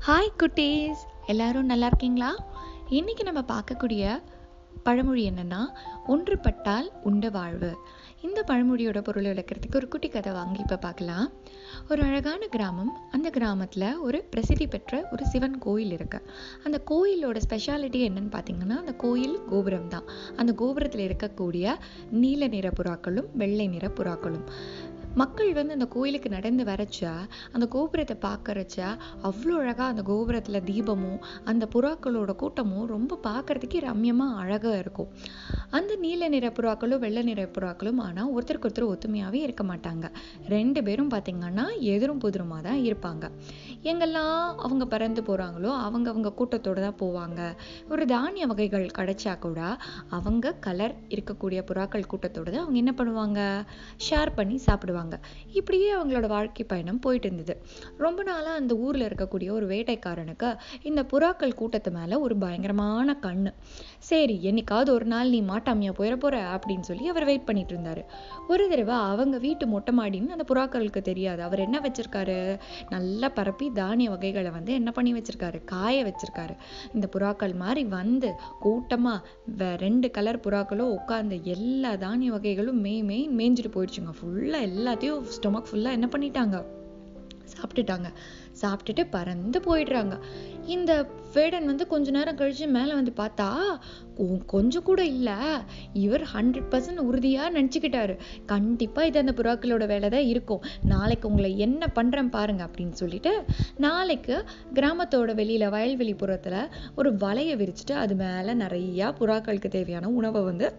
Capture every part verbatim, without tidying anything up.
Hi குட்டீஸ், எல்லாரும் நல்லா இருக்கீங்களா? இன்னைக்கு நம்ம பார்க்கக்கூடிய பழமொழி என்னன்னா, ஒன்றுபட்டால் உண்ட வாழ்வு. இந்த பழமொழியோட பொருளை விளக்கிறதுக்கு ஒரு குட்டி கதை வாங்கி இப்போ பார்க்கலாம். ஒரு அழகான கிராமம். அந்த கிராமத்தில் ஒரு பிரசித்தி பெற்ற ஒரு சிவன் கோயில் இருக்கு. அந்த கோயிலோட ஸ்பெஷாலிட்டி என்னன்னு பார்த்தீங்கன்னா, அந்த கோயில் கோபுரம் தான். அந்த கோபுரத்தில் இருக்கக்கூடிய நீல நிற புறாக்களும் வெள்ளை நிற புறாக்களும். மக்கள் வந்து அந்த கோயிலுக்கு நடந்து வரச்சா அந்த கோபுரத்தை பார்க்கறச்சா அவ்வளோ அழகாக அந்த கோபுரத்தில் தீபமும் அந்த புறாக்களோட கூட்டமும் ரொம்ப பார்க்கறதுக்கே ரம்யமாக அழகாக இருக்கும். அந்த நீல நிற புறாக்களும் வெள்ளை நிற புறாக்களும் ஆனால் ஒருத்தருக்கு ஒருத்தர் ஒத்துமையாகவே இருக்க மாட்டாங்க. ரெண்டு பேரும் பார்த்திங்கன்னா எதிரும் புதிருமாக தான் இருப்பாங்க. எங்கெல்லாம் அவங்க பறந்து போகிறாங்களோ அவங்க அவங்க கூட்டத்தோடு தான் போவாங்க. ஒரு தானிய வகைகள் கிடைச்சா கூட அவங்க கலர் இருக்கக்கூடிய புறாக்கள் கூட்டத்தோடு தான் அவங்க என்ன பண்ணுவாங்க, ஷேர் பண்ணி சாப்பிடுவாங்க. இப்படியே அவங்களோட வாழ்க்கை பயணம் போயிட்டு இருந்தது. ரொம்ப நாளா அந்த ஊர்ல இருக்கக்கூடிய ஒரு வேட்டைக்காரனுக்கு இந்த புறாக்கள் கூட்டத்து மேல ஒரு பயங்கரமான கண்ணு. சரி, என்னைக்காவது ஒரு நாள் நீ மாட்டாமையா போயிட போற அப்படின்னு சொல்லி அவர் வெயிட் பண்ணிட்டு இருந்தாரு. ஒரு தடவை அவங்க வீட்டு மொட்டை மாடின்னு அந்த புறாக்களுக்கு தெரியாது. அவர் என்ன வச்சிருக்காரு, நல்லா பரப்பி தானிய வகைகளை வந்து என்ன பண்ணி வச்சிருக்காரு, காய வச்சிருக்காரு. இந்த புறாக்கள் மாதிரி வந்து கூட்டமா ரெண்டு கலர் புறாக்களும் உட்கார்ந்து எல்லா தானிய வகைகளும் மே மே மேய்ஞ்சிட்டு போயிடுச்சுங்க. ஃபுல்லா எல்லாத்தையும் ஸ்டொமக் ஃபுல்லா என்ன பண்ணிட்டாங்க, சாப்பிட்டுட்டாங்க. சாப்பிட்டுட்டு பறந்து போயிடுறாங்க. இந்த வேடன் வந்து கொஞ்ச நேரம் கழிச்சு மேல வந்து பார்த்தா கொஞ்சம் கூட இல்ல. இவர் ஹண்ட்ரட் பர்சன்ட் உறுதியா நினைச்சுக்கிட்டாரு, கண்டிப்பா இது அந்த புறாக்களோட வேலைதான் இருக்கும். நாளைக்கு உங்களை என்ன பண்றேன் பாருங்க அப்படின்னு சொல்லிட்டு நாளைக்கு கிராமத்தோட வெளியில வயல்வெளி புறத்துல ஒரு வலையை விரிச்சுட்டு அது மேல நிறைய புறாக்களுக்கு தேவையான உணவை வந்து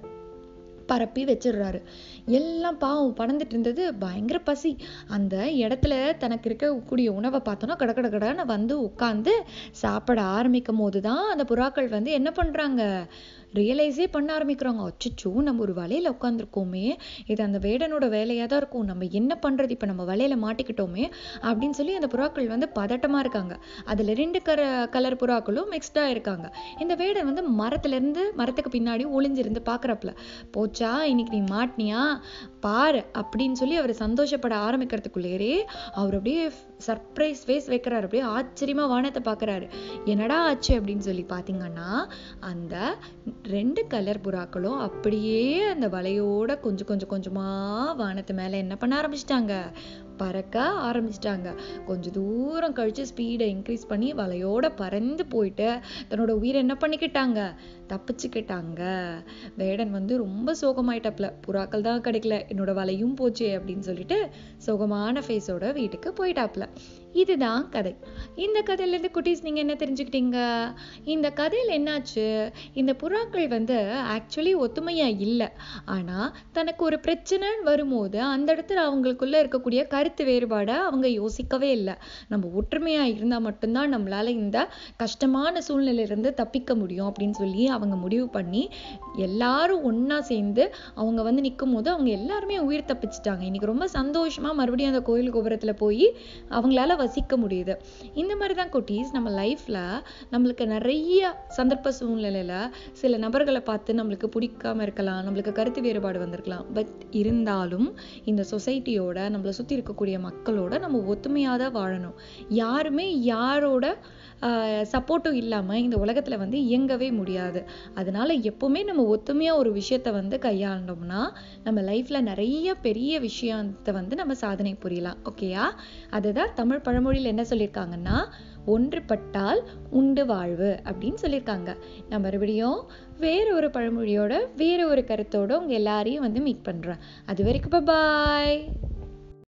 பரப்பி வச்சிடுறாரு. எல்லாம் பாவம் பறந்துட்டு இருந்தது, பயங்கர பசி. அந்த இடத்துல தனக்கு இருக்கக்கூடிய உணவை பார்த்தோன்னா கட கட கடன்னு வந்து உட்காந்து சாப்பிட ஆரம்பிக்கும் போதுதான் அந்த புறாக்கள் வந்து என்ன பண்றாங்க, ரியலைஸே பண்ண ஆரம்பிக்கிறாங்க. அச்சோ, நம்ம ஒரு வலையில உட்காந்துருக்கோமே, இது அந்த வேடனோட வேலையா தான் இருக்கும், நம்ம என்ன பண்றது, இப்ப நம்ம வலையில மாட்டிக்கிட்டோமே அப்படின்னு சொல்லி அந்த புறாக்கள் வந்து பதட்டமா இருக்காங்க. அதுல ரெண்டு கர கலர் புறாக்களும் மிக்ஸ்டா இருக்காங்க. இந்த வேடன் வந்து மரத்துல இருந்து மரத்துக்கு பின்னாடி ஒளிஞ்சிருந்து பாக்குறப்பல, போச்சா இன்னைக்கு நீ மாட்டினியா பாரு அப்படின்னு சொல்லி அவர் சந்தோஷப்பட ஆரம்பிக்கிறதுக்குள்ளேயே அவர் அப்படியே சர்ப்ரைஸ் ஃபேஸ் வைக்கிறாரு. அப்படியே ஆச்சரியமா வானத்தை பாக்குறாரு. என்னடா ஆச்சு அப்படின்னு சொல்லி பாத்தீங்கன்னா, அந்த ரெண்டு கலர் புறாக்களும் அப்படியே அந்த வலையோட கொஞ்சம் கொஞ்சம் கொஞ்சமா வானத்து மேல என்ன பண்ண ஆரம்பிச்சிட்டாங்க, பறக்க ஆரம்பிச்சிட்டாங்க. கொஞ்சம் தூரம் கழிச்சு ஸ்பீடை இன்க்ரீஸ் பண்ணி வலையோட பறந்து போயிட்டு தன்னோட உயிரை என்ன பண்ணிக்கிட்டாங்க, தப்பிச்சுக்கிட்டாங்க. வேடன் வந்து ரொம்ப சோகமாயிட்டப்ல, புறாக்கள் தான் கிடைக்கல, என்னோட வலையும் போச்சு அப்படின்னு சொல்லிட்டு சோகமான ஃபேஸோட வீட்டுக்கு போயிட்டாப்ல. இதுதான் கதை. இந்த கதையில இருந்து குட்டீஸ் நீங்க என்ன தெரிஞ்சுக்கிட்டீங்க? இந்த கதையில என்னாச்சு, இந்த புறாக்கள் வந்து ஆக்சுவலி ஒத்துமையா இல்லை. ஆனா தனக்கு ஒரு பிரச்சனைன்னு வரும்போது அந்த இடத்துல அவங்களுக்குள்ள இருக்கக்கூடிய கருத்து வேறுபாடை அவங்க யோசிக்கவே இல்லை. நம்ம ஒற்றுமையா இருந்தா மட்டும்தான் நம்மளால இந்த கஷ்டமான சூழ்நிலையில இருந்து தப்பிக்க முடியும் அப்படின்னு சொல்லி அவங்க முடிவு பண்ணி எல்லாரும் ஒன்னா சேர்ந்து அவங்க வந்து நிற்கும் போது அவங்க எல்லாருமே உயிர் தப்பிச்சிட்டாங்க. இன்னைக்கு ரொம்ப சந்தோஷமா மறுபடியும் அந்த கோயில் கோபுரத்துல போய் அவங்களால வசிக்க முடியுது. இந்த மாதிரிதான் குட்டீஸ், நம்ம லைஃப்ல நம்மளுக்கு நிறைய சந்தர்ப்ப சூழ்நிலையில சில நபர்களை பார்த்து நம்மளுக்கு பிடிக்காம இருக்கலாம், நம்மளுக்கு கருத்து வேறுபாடு வந்திருக்கலாம். பட் இருந்தாலும் இந்த சொசைட்டியோட நம்மளை சுத்தி இருக்கக்கூடிய மக்களோட நம்ம ஒத்துமையாதான் வாழணும். யாருமே யாரோட ஆஹ் சப்போர்ட்டும் இல்லாம இந்த உலகத்துல வந்து இயங்கவே முடியாது. அதனால எப்பவுமே நம்ம ஒத்துமையா ஒரு விஷயத்த வந்து கையாண்டோம்னா நம்ம லைஃப்ல நிறைய பெரிய விஷயத்தை வந்து நம்ம சாதனை புரியலாம். ஓகேயா? அதுதான் தமிழ் பழமொழியில் என்ன சொல்லியிருக்காங்கன்னா, ஒன்றுபட்டால் உண்டு வாழ்வு அப்படின்னு சொல்லியிருக்காங்க. நான் மறுபடியும் வேற ஒரு பழமொழியோட வேற ஒரு கருத்தோட உங்க எல்லாரையும் வந்து மீட் பண்றேன். அது வரைக்கும் பாய்.